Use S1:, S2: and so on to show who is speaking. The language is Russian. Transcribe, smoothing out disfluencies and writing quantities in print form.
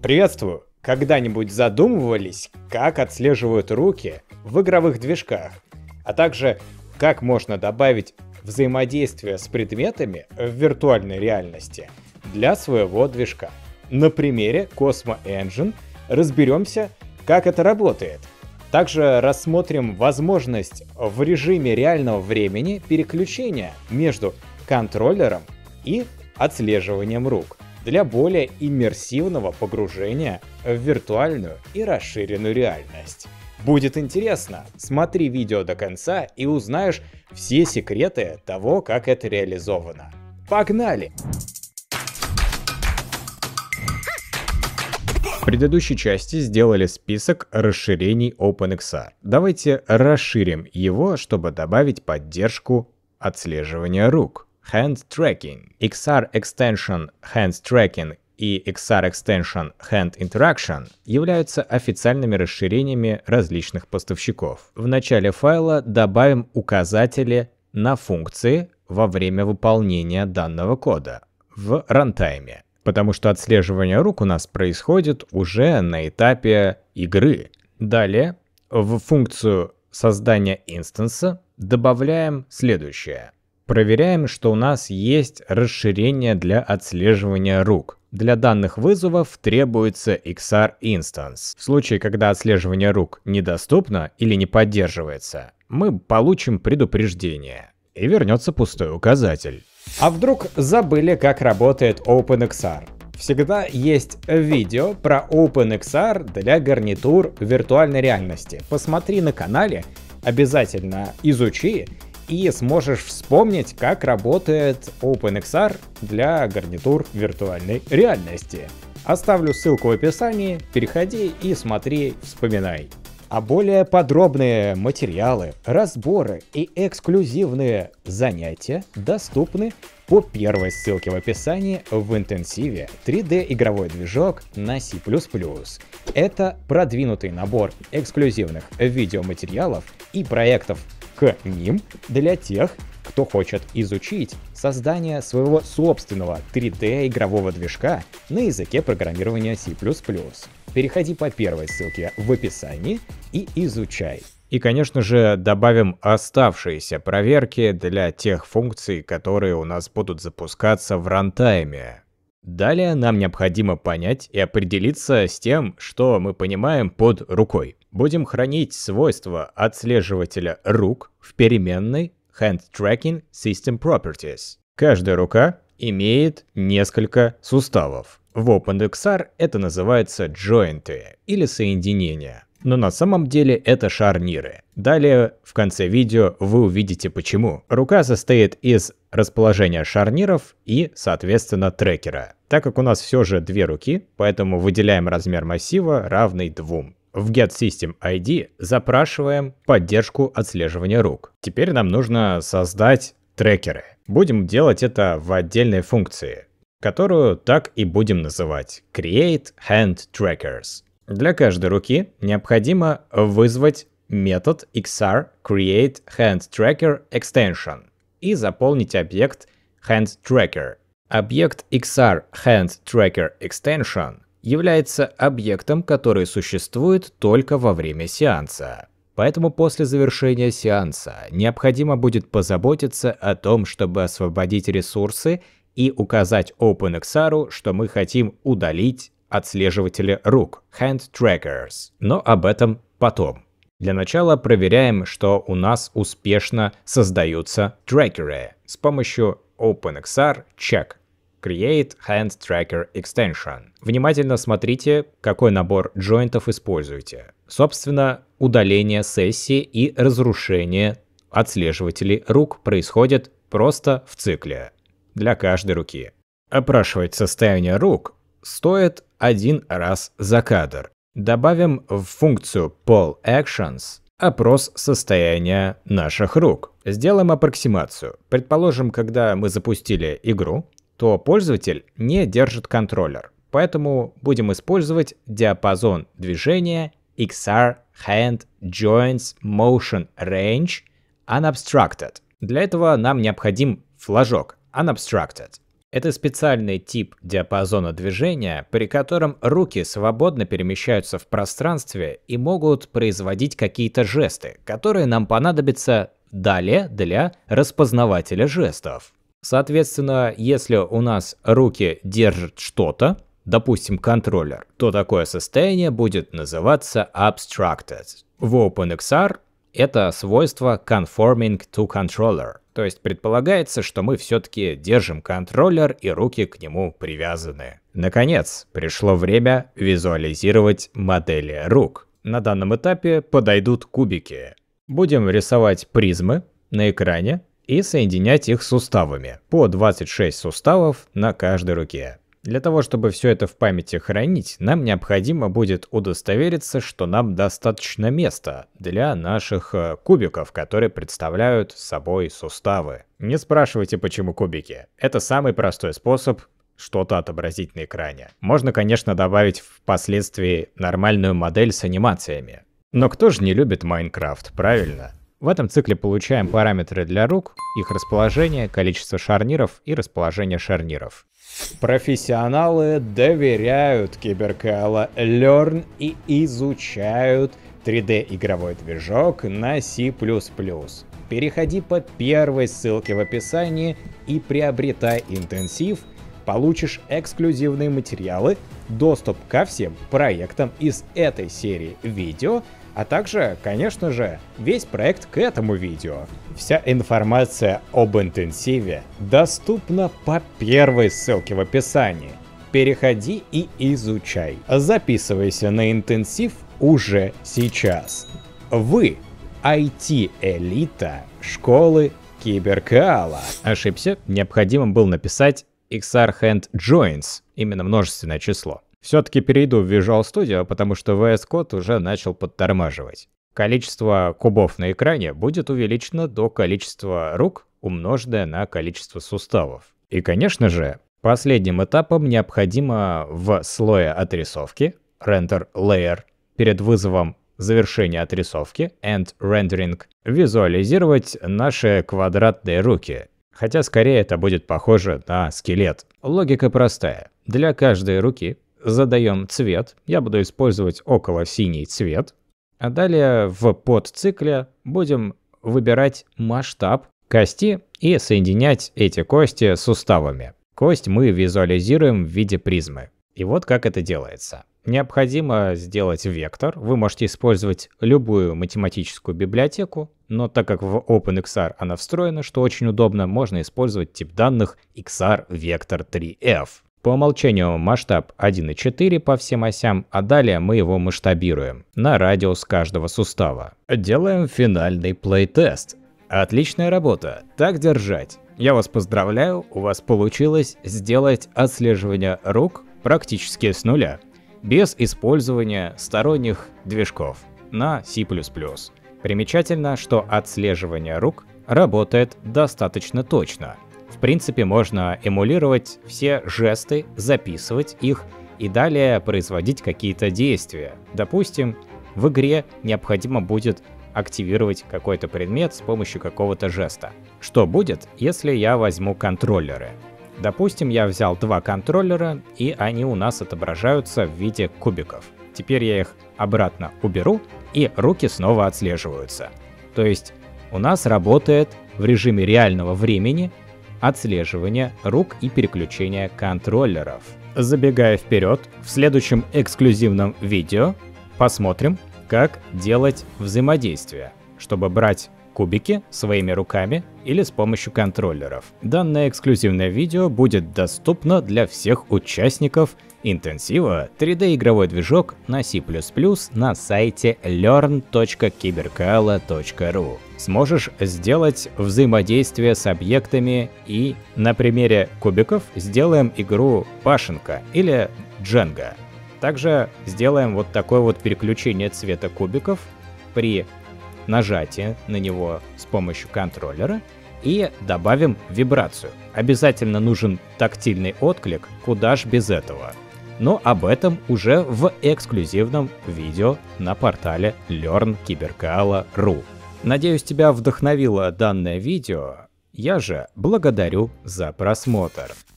S1: Приветствую! Когда-нибудь задумывались, как отслеживают руки в игровых движках, а также как можно добавить взаимодействие с предметами в виртуальной реальности для своего движка? На примере Cosmo Engine разберемся, как это работает. Также рассмотрим возможность в режиме реального времени переключения между контроллером и отслеживанием рук для более иммерсивного погружения в виртуальную и расширенную реальность. Будет интересно, смотри видео до конца и узнаешь все секреты того, как это реализовано. Погнали! В предыдущей части сделали список расширений OpenXR. Давайте расширим его, чтобы добавить поддержку отслеживания рук. Hand Tracking, XR Extension Hand Tracking и XR Extension Hand Interaction являются официальными расширениями различных поставщиков. В начале файла добавим указатели на функции во время выполнения данного кода в рантайме, потому что отслеживание рук у нас происходит уже на этапе игры. Далее в функцию создания инстанса добавляем следующее. Проверяем, что у нас есть расширение для отслеживания рук. Для данных вызовов требуется XR Instance. В случае, когда отслеживание рук недоступно или не поддерживается, мы получим предупреждение и вернется пустой указатель. А вдруг забыли, как работает OpenXR? Всегда есть видео про OpenXR для гарнитур виртуальной реальности. Посмотри на канале, обязательно изучи, и сможешь вспомнить, как работает OpenXR для гарнитур виртуальной реальности. Оставлю ссылку в описании, переходи и смотри, вспоминай. А более подробные материалы, разборы и эксклюзивные занятия доступны по первой ссылке в описании в интенсиве 3D игровой движок на C++. Это продвинутый набор эксклюзивных видеоматериалов и проектов к ним для тех, кто хочет изучить создание своего собственного 3D игрового движка на языке программирования C++. Переходи по первой ссылке в описании и изучай. И, конечно же, добавим оставшиеся проверки для тех функций, которые у нас будут запускаться в рантайме. Далее нам необходимо понять и определиться с тем, что мы понимаем под рукой. Будем хранить свойства отслеживателя рук в переменной Hand Tracking System Properties. Каждая рука имеет несколько суставов. В OpenXR это называется джойнты или соединения, но на самом деле это шарниры. Далее в конце видео вы увидите почему. Рука состоит из расположения шарниров и, соответственно, трекера. Так как у нас все же две руки, поэтому выделяем размер массива равный 2. В getSystemID запрашиваем поддержку отслеживания рук. Теперь нам нужно создать трекеры. Будем делать это в отдельной функции, которую так и будем называть Create Hand Trackers. Для каждой руки необходимо вызвать метод XR Create Hand Tracker Extension и заполнить объект Hand Tracker. Объект XR Hand Tracker Extension является объектом, который существует только во время сеанса. Поэтому после завершения сеанса необходимо будет позаботиться о том, чтобы освободить ресурсы и указать OpenXR, что мы хотим удалить отслеживатели рук, Hand Trackers. Но об этом потом. Для начала проверяем, что у нас успешно создаются трекеры с помощью OpenXR Check. Create Hand Tracker Extension. Внимательно смотрите, какой набор джойнтов используете. Собственно, удаление сессии и разрушение отслеживателей рук происходит просто в цикле для каждой руки. Опрашивать состояние рук стоит один раз за кадр. Добавим в функцию Poll Actions опрос состояния наших рук. Сделаем аппроксимацию. Предположим, когда мы запустили игру, то пользователь не держит контроллер. Поэтому будем использовать диапазон движения XR Hand Joints Motion Range Unobstructed. Для этого нам необходим флажок Unobstructed. Это специальный тип диапазона движения, при котором руки свободно перемещаются в пространстве и могут производить какие-то жесты, которые нам понадобятся далее для распознавателя жестов. Соответственно, если у нас руки держат что-то, допустим, контроллер, то такое состояние будет называться abstracted. В OpenXR это свойство conforming to controller, то есть предполагается, что мы все-таки держим контроллер и руки к нему привязаны. Наконец, пришло время визуализировать модели рук. На данном этапе подойдут кубики. Будем рисовать призмы на экране и соединять их суставами. По 26 суставов на каждой руке. Для того, чтобы все это в памяти хранить, нам необходимо будет удостовериться, что нам достаточно места для наших кубиков, которые представляют собой суставы. Не спрашивайте, почему кубики. Это самый простой способ что-то отобразить на экране. Можно, конечно, добавить впоследствии нормальную модель с анимациями. Но кто же не любит Майнкрафт, правильно? В этом цикле получаем параметры для рук, их расположение, количество шарниров и расположение шарниров. Профессионалы доверяют CyberKala Learn и изучают 3D-игровой движок на C++. Переходи по первой ссылке в описании и приобретай интенсив, получишь эксклюзивные материалы, доступ ко всем проектам из этой серии видео, а также, конечно же, весь проект к этому видео. Вся информация об интенсиве доступна по первой ссылке в описании. Переходи и изучай. Записывайся на интенсив уже сейчас. Вы IT-элита школы CyberKala. Ошибся, необходимо было написать XR Hand Joins, именно множественное число. Все-таки перейду в Visual Studio, потому что VS Code уже начал подтормаживать. Количество кубов на экране будет увеличено до количества рук, умноженное на количество суставов. И, конечно же, последним этапом необходимо в слое отрисовки Render Layer перед вызовом завершения отрисовки End Rendering визуализировать наши квадратные руки. Хотя скорее это будет похоже на скелет. Логика простая. Для каждой руки задаем цвет. Я буду использовать около синий цвет. А далее в подцикле будем выбирать масштаб кости и соединять эти кости с суставами. Кость мы визуализируем в виде призмы. И вот как это делается. Необходимо сделать вектор. Вы можете использовать любую математическую библиотеку, но так как в OpenXR она встроена, что очень удобно, можно использовать тип данных XR-Vector3F. По умолчанию масштаб 1,4 по всем осям, а далее мы его масштабируем на радиус каждого сустава. Делаем финальный плей-тест. Отличная работа, так держать. Я вас поздравляю, у вас получилось сделать отслеживание рук практически с нуля, без использования сторонних движков на C++. Примечательно, что отслеживание рук работает достаточно точно. В принципе, можно эмулировать все жесты, записывать их и далее производить какие-то действия. Допустим, в игре необходимо будет активировать какой-то предмет с помощью какого-то жеста. Что будет, если я возьму контроллеры? Допустим, я взял два контроллера, и они у нас отображаются в виде кубиков. Теперь я их обратно уберу, и руки снова отслеживаются. То есть у нас работает в режиме реального времени отслеживание рук и переключение контроллеров. Забегая вперед, в следующем эксклюзивном видео посмотрим, как делать взаимодействие, чтобы брать кубики своими руками или с помощью контроллеров. Данное эксклюзивное видео будет доступно для всех участников интенсива 3D-игровой движок на C++ на сайте learn.cyberkala.ru. Сможешь сделать взаимодействие с объектами и на примере кубиков сделаем игру Пашенка или Дженга. Также сделаем вот такое вот переключение цвета кубиков при нажатие на него с помощью контроллера и добавим вибрацию. Обязательно нужен тактильный отклик, куда ж без этого. Но об этом уже в эксклюзивном видео на портале learn.cyberkala.ru. Надеюсь, тебя вдохновило данное видео. Я же благодарю за просмотр.